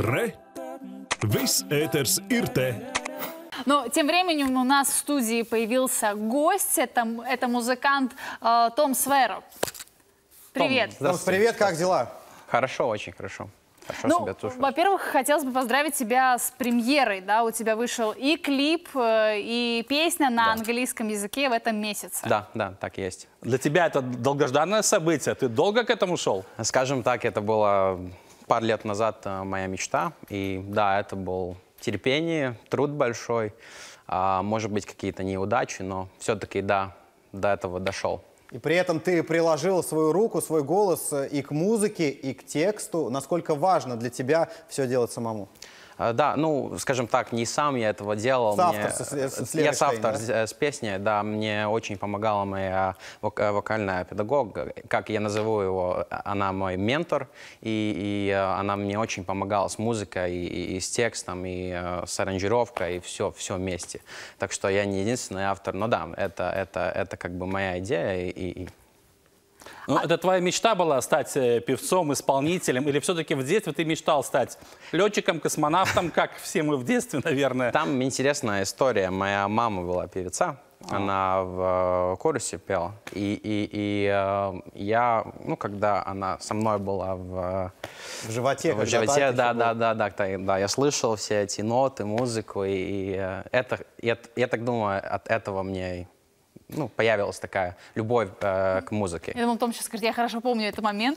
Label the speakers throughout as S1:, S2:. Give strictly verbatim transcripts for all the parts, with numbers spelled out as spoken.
S1: Re! Viss ēters ir te!
S2: Но тем временем у нас в студии появился гость. Это, это музыкант э, Том Сверо. Привет.
S3: Том, привет, как дела?
S4: Хорошо, очень хорошо. Хорошо
S2: ну,
S4: себя чувствую.
S2: Во-первых, хотелось бы поздравить тебя с премьерой. Да? У тебя вышел и клип, э, и песня на
S4: да.
S2: английском языке в этом месяце.
S4: Да, да, так и есть.
S3: Для тебя это долгожданное событие. Ты долго к этому шел?
S4: Скажем так, это было пару лет назад моя мечта. И да, это был терпение, труд большой, а, может быть, какие-то неудачи, но все-таки, да, до этого дошел.
S5: И при этом ты приложил свою руку, свой голос и к музыке, и к тексту. Насколько важно для тебя все делать самому?
S4: А, да, ну, скажем так, не сам я этого делал.
S5: Соавтор,
S4: мне...
S5: с, с
S4: Я соавтор
S5: да?
S4: с песней, да, мне очень помогала моя вок вокальная педагог, как я назову его, она мой ментор, и, и она мне очень помогала с музыкой, и, и, и с текстом, и uh, с аранжировкой, и все, все вместе. Так что я не единственный автор, но да, это, это, это как бы моя идея, и, и
S3: Ну, а... Это твоя мечта была стать певцом, исполнителем? Или все-таки в детстве ты мечтал стать летчиком, космонавтом, как все мы в детстве, наверное?
S4: Там интересная история. Моя мама была певица. А. Она в корусе пела. И, и, и э, я, ну, когда она со мной была в,
S5: в животе,
S4: в животе да, да, да, да, да, да, я слышал все эти ноты, музыку. И, и это, я, я так думаю, от этого мне... Ну, появилась такая любовь э, к музыке.
S2: Я думаю, Том сейчас скажет, я хорошо помню этот момент.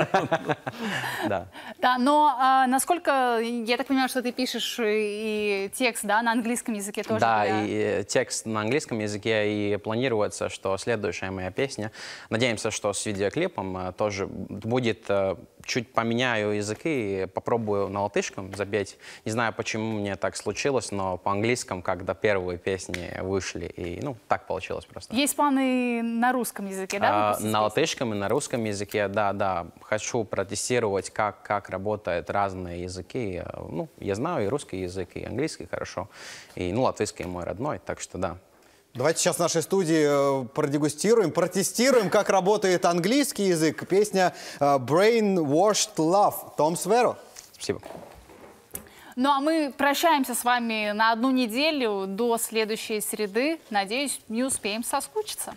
S4: Да.
S2: Да, но а, насколько, я так понимаю, что ты пишешь и текст, да, на английском языке тоже?
S4: Да, и текст на английском языке, и планируется, что следующая моя песня, надеемся, что с видеоклипом тоже будет, чуть поменяю языки, попробую на латышском запеть. Не знаю, почему мне так случилось, но по-английскому, когда первые песни вышли, и, ну, так получилось просто.
S2: Есть планы на русском языке, да?
S4: А, на латышском и на русском языке, да, да. Хочу протестировать, как, как работают разные языки. Ну, я знаю и русский язык, и английский хорошо, и, ну, латышский мой родной, так что да.
S5: Давайте сейчас в нашей студии продегустируем, протестируем, как работает английский язык. Песня Brainwashed Love. Том Сверо.
S4: Спасибо.
S2: Ну, а мы прощаемся с вами на одну неделю до следующей среды. Надеюсь, не успеем соскучиться.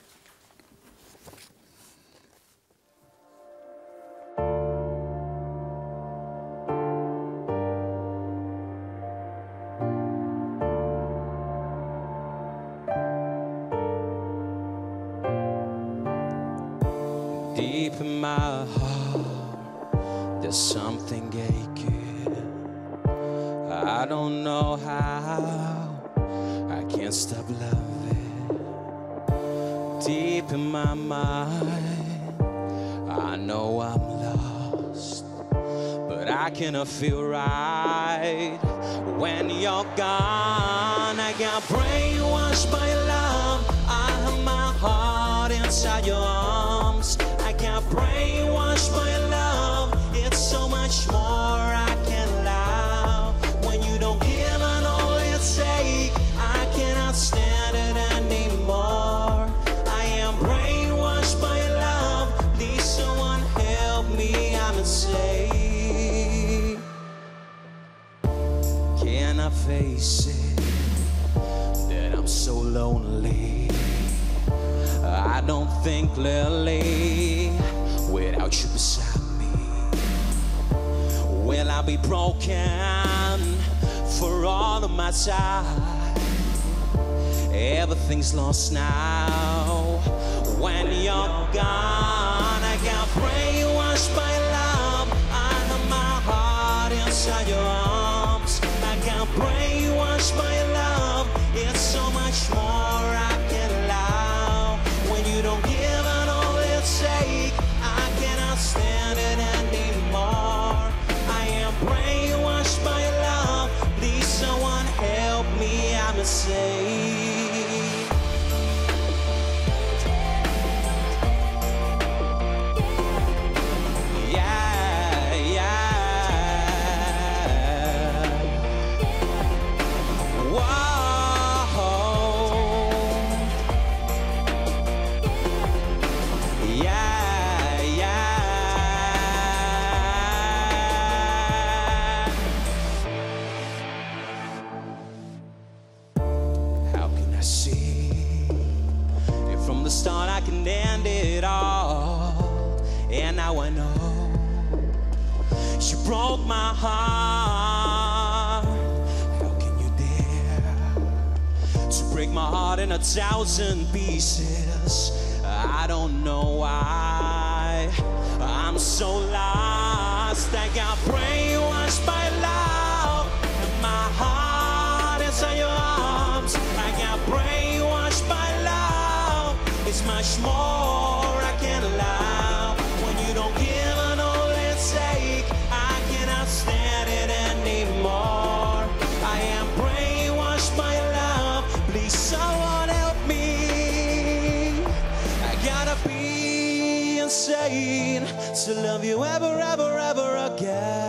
S6: Deep in my heart, there's something aching. I don't know how, I can't stop loving. Deep in my mind, I know I'm lost, but I cannot feel right when you're gone. I got brainwashed by your love, I have my heart inside your arms. I got brainwashed by your love, it's so much more I can love. When you don't give an all it take, I cannot stand it anymore. I am brainwashed by your love, please someone help me, I'm insane. Can I face it, that I'm so lonely? I don't think clearly without you beside me. Will I be broken for all of my time? Everything's lost now when you're gone. I got brainwashed by love, I have my heart inside your arms. I got brainwashed by love, it's so much more I can love. When you don't give an all it take, I cannot stand it anymore. I am brainwashed by love, please someone help me, I'm insane. Yeah, yeah. She broke my heart. How can you dare to break my heart in a thousand pieces? I don't know why I'm so lost. I got brainwashed by love, and my heart is in your arms. I got brainwashed by love. It's much more I can allow. When you don't give an all and take, I cannot stand it anymore. I am brainwashed by love. Please, someone help me. I gotta be insane to love you ever, ever, ever again.